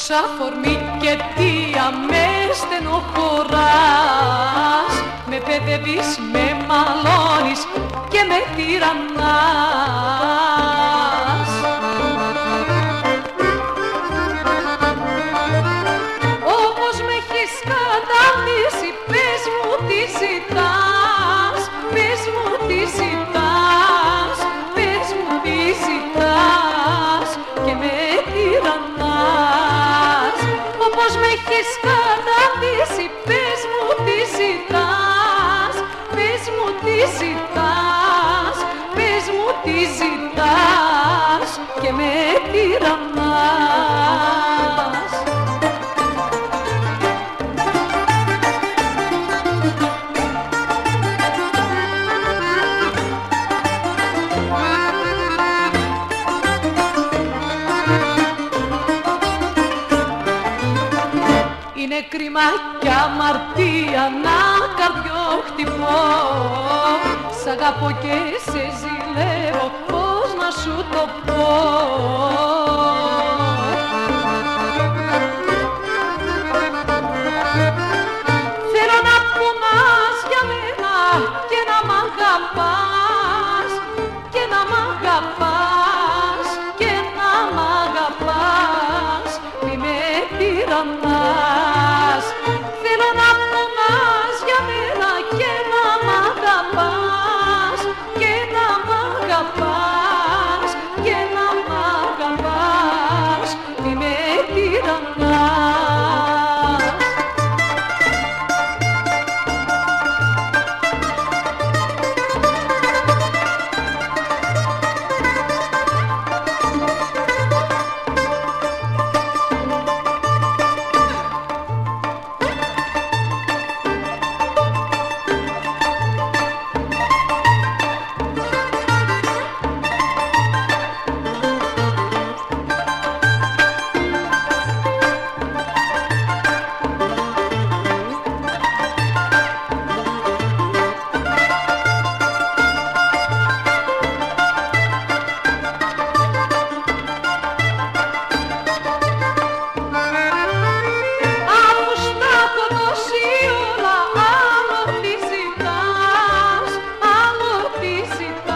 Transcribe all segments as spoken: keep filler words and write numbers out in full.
αφορμή και τι με στενοχωράς. Με παιδεύεις, με μαλώνεις και με τυραννάς. Όπως με έχεις καταντήσει, πες μου τι ζητάς. Πες μου τι ζητάς, πες μου τι ζητάς και με τυραννάς. Όπως με έχεις καταντήσει, πες μου τι ζητάς. Πες μου τι ζητάς, πες μου τι ζητάς και με τυραννάς. Είναι κρίμα κι αμαρτία να καρδιοχτυπώ. Σ' αγαπώ και σε ζηλεύω, πώς να σου το πω. Θέλω να πονάς για μένα και να μ' αγαπάς, και να μ' αγαπάς, και να μ' αγαπάς, μη με τυραννάς. Θέλω να πονάς για μένα και να μ' αγαπάς, και να μ' αγαπάς, και να μ' αγαπάς, μη με τυραννάς.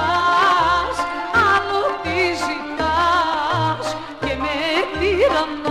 Τυραννάς.